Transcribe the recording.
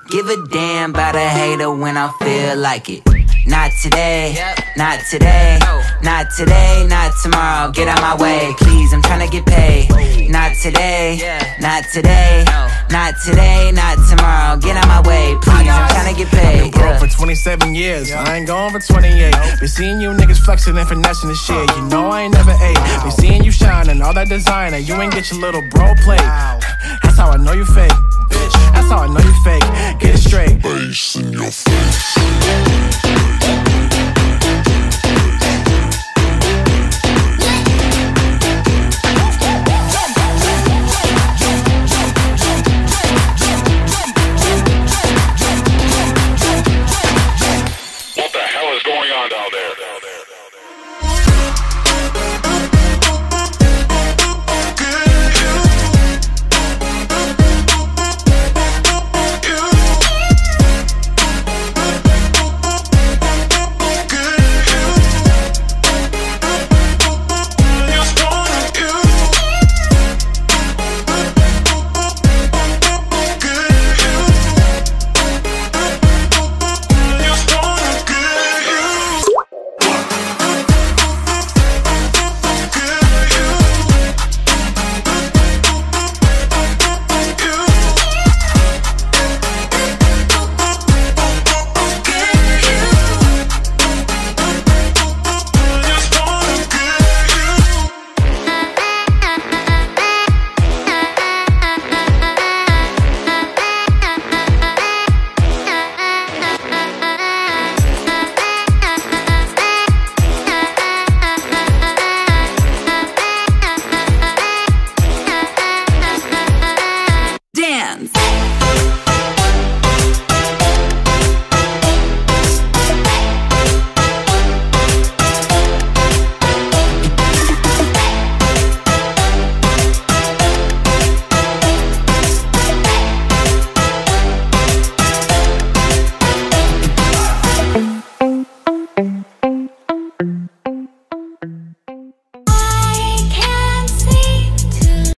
give a damn about a hater when I feel like it. Not today, not today, not today, not tomorrow. Get out my way, please, I'm tryna get paid. Not today, not today, not today, not tomorrow. Get out my way, please, I'm tryna get paid. I've been broke for 27 years, I ain't going for 28. Been seeing you niggas flexing and finessing the shit. You know I ain't never ate. Been seeing you shining, all that designer. You ain't get your little bro plate. That's how I know you fake, bitch. That's how I know you fake.